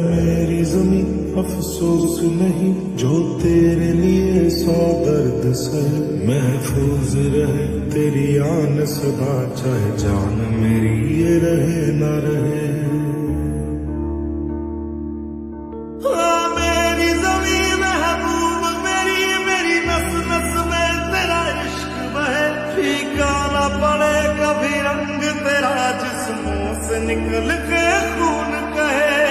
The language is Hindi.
मेरी ज़मीं अफसोस नहीं जो तेरे लिए 100 दर्द सहे, महफूज रहे तेरी आन सदा, चाहे जान मेरी ये रहे ना रहे। मेरी ज़मीं महबूब मेरी, मेरी नस नस में तेरा इश्क बहे, फीका ना पड़े कभी रंग तेरा जिस्मों से निकल के खून कहे।